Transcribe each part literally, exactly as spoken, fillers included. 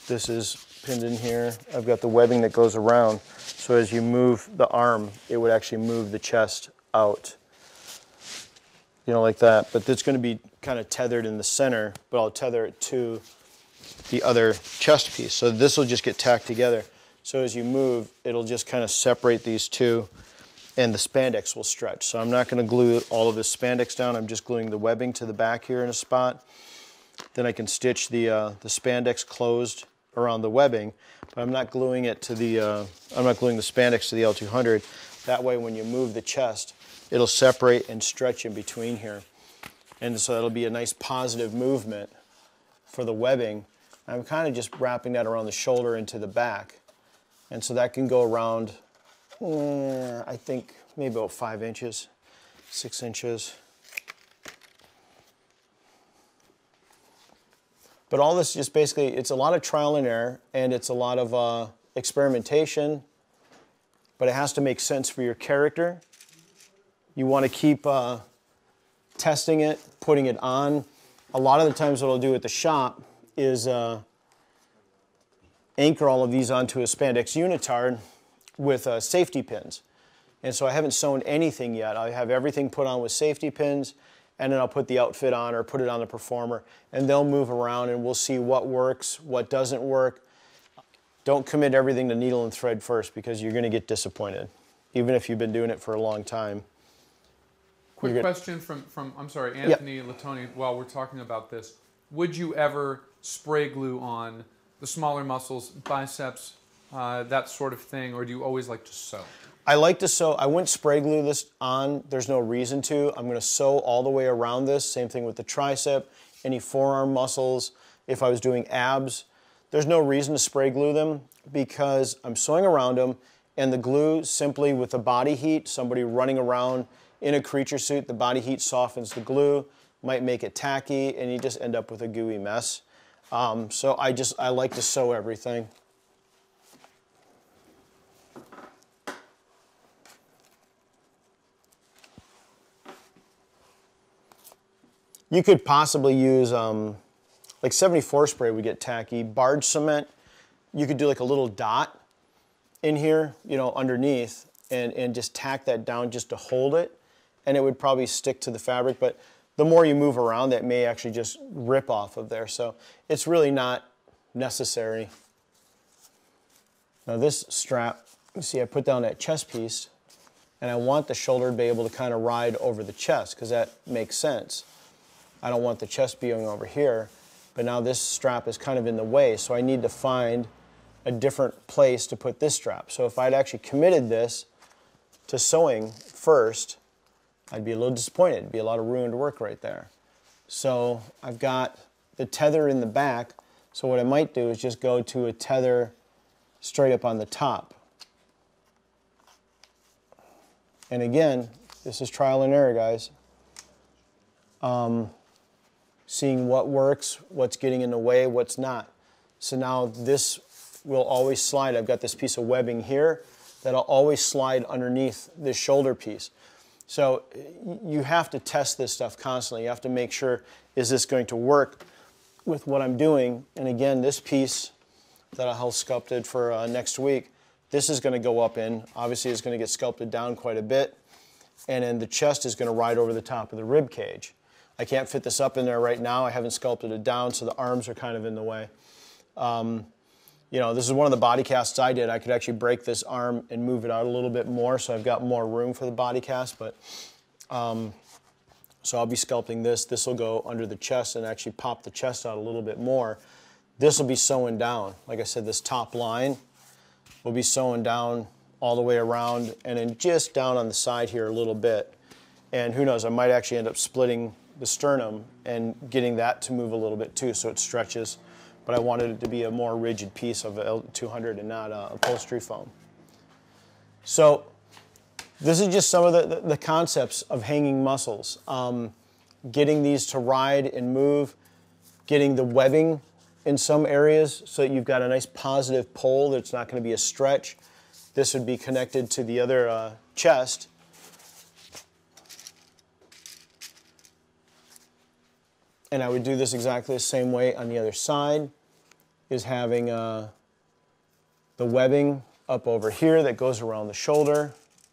This is pinned in here. I've got the webbing that goes around. So as you move the arm, it would actually move the chest out. You know, like that. But it's going to be kind of tethered in the center, but I'll tether it to the other chest piece. So this will just get tacked together. So as you move, it'll just kind of separate these two, and the spandex will stretch. So I'm not going to glue all of this spandex down. I'm just gluing the webbing to the back here in a spot. Then I can stitch the, uh, the spandex closed around the webbing, but I'm not gluing it to the, uh, I'm not gluing the spandex to the L two hundred. That way when you move the chest, it'll separate and stretch in between here. And so that'll be a nice positive movement for the webbing. I'm kind of just wrapping that around the shoulder into the back. And so that can go around, uh, I think, maybe about five inches, six inches. But all this just basically, it's a lot of trial and error, and it's a lot of uh, experimentation, but it has to make sense for your character. You want to keep uh, testing it, putting it on. A lot of the times what I'll do at the shop is uh, anchor all of these onto a spandex unitard with uh, safety pins. And so I haven't sewn anything yet. I have everything put on with safety pins, and then I'll put the outfit on or put it on the performer, and they'll move around and we'll see what works, what doesn't work. Don't commit everything to needle and thread first, because you're going to get disappointed, even if you've been doing it for a long time. Quick You're question from, from, I'm sorry, Anthony Yep. Latoni, while we're talking about this. Would you ever spray glue on the smaller muscles, biceps, uh, that sort of thing, or do you always like to sew? I like to sew. I wouldn't spray glue this on. There's no reason to. I'm going to sew all the way around this. Same thing with the tricep, any forearm muscles. If I was doing abs, there's no reason to spray glue them, because I'm sewing around them, and the glue simply with the body heat, somebody running around in a creature suit, the body heat softens the glue, might make it tacky, and you just end up with a gooey mess. Um, so I just, I like to sew everything. You could possibly use, um, like seventy-four spray would get tacky. Barge cement, you could do like a little dot in here, you know, underneath, and, and just tack that down just to hold it, and it would probably stick to the fabric. But the more you move around, that may actually just rip off of there. So it's really not necessary. Now this strap, you see I put down that chest piece, and I want the shoulder to be able to kind of ride over the chest, because that makes sense. I don't want the chest being over here, but now this strap is kind of in the way, so I need to find a different place to put this strap. So if I'd actually committed this to sewing first, I'd be a little disappointed. It'd be a lot of ruined work right there. So I've got the tether in the back, so what I might do is just go to a tether straight up on the top. And again, this is trial and error, guys. Um, seeing what works, what's getting in the way, what's not. So now this will always slide. I've got this piece of webbing here that'll always slide underneath this shoulder piece. So you have to test this stuff constantly. You have to make sure, is this going to work with what I'm doing? And again, this piece that I'll have sculpted for uh, next week, this is going to go up in. Obviously, it's going to get sculpted down quite a bit. And then the chest is going to ride over the top of the rib cage. I can't fit this up in there right now. I haven't sculpted it down, so the arms are kind of in the way. Um, you know, this is one of the body casts I did. I could actually break this arm and move it out a little bit more, so I've got more room for the body cast. But um, so I'll be sculpting this. This will go under the chest and actually pop the chest out a little bit more. This will be sewn down. Like I said, this top line will be sewn down all the way around, and then just down on the side here a little bit. And who knows, I might actually end up splitting the sternum and getting that to move a little bit too, so it stretches. But I wanted it to be a more rigid piece of L two hundred and not uh, upholstery foam. So this is just some of the, the, the concepts of hanging muscles. Um, getting these to ride and move, getting the webbing in some areas so that you've got a nice positive pull that's not going to be a stretch. This would be connected to the other uh, chest. And I would do this exactly the same way on the other side. is having uh, the webbing up over here that goes around the shoulder.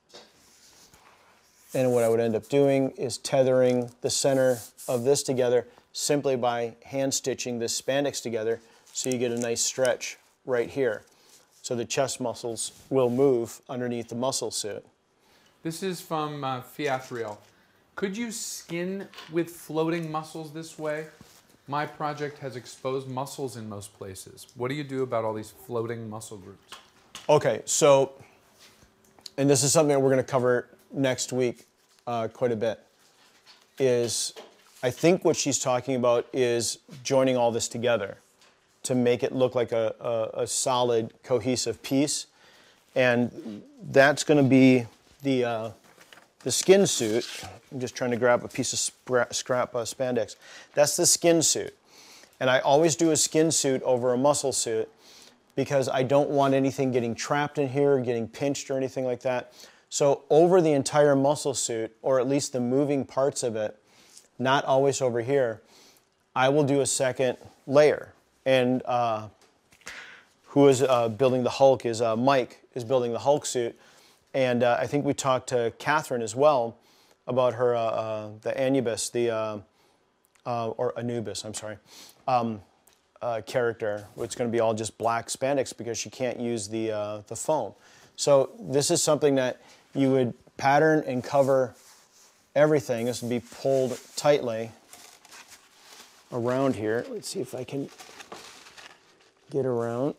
And what I would end up doing is tethering the center of this together simply by hand stitching this spandex together, so you get a nice stretch right here. So the chest muscles will move underneath the muscle suit. This is from uh, Fiatriel. Could you skin with floating muscles this way? My project has exposed muscles in most places. What do you do about all these floating muscle groups? Okay, so, and this is something that we're going to cover next week uh, quite a bit, is I think what she's talking about is joining all this together to make it look like a, a, a solid, cohesive piece. And that's going to be the, uh, the skin suit. I'm just trying to grab a piece of scrap, scrap uh, spandex. That's the skin suit. And I always do a skin suit over a muscle suit because I don't want anything getting trapped in here, getting pinched or anything like that. So over the entire muscle suit, or at least the moving parts of it, not always over here, I will do a second layer. And uh, who is uh, building the Hulk is uh, Mike is building the Hulk suit. And uh, I think we talked to Catherine as well about her, uh, uh, the Anubis, the, uh, uh, or Anubis, I'm sorry, um, uh, character. It's going to be all just black spandex because she can't use the, uh, the foam. So this is something that you would pattern and cover everything. This would be pulled tightly around here. Let's see if I can get around.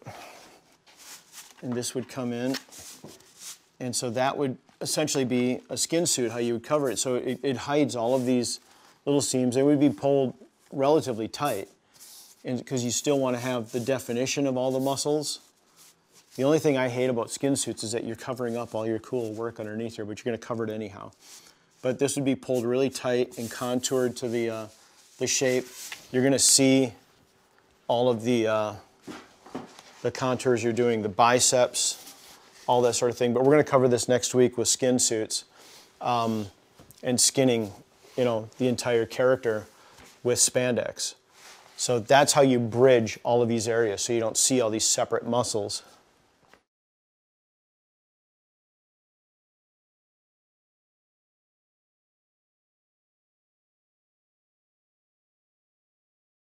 And this would come in. And so that would essentially be a skin suit, how you would cover it. So it, it hides all of these little seams. They would be pulled relatively tight because you still want to have the definition of all the muscles. The only thing I hate about skin suits is that you're covering up all your cool work underneath here, but you're going to cover it anyhow. But this would be pulled really tight and contoured to the, uh, the shape. You're going to see all of the, uh, the contours you're doing, the biceps, all that sort of thing. But we're going to cover this next week with skin suits um, and skinning, you know, the entire character with spandex. So that's how you bridge all of these areas so you don't see all these separate muscles.